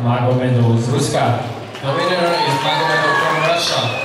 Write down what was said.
MAGOMEDOV z Ruska. The winner is MAGOMEDOV from Russia.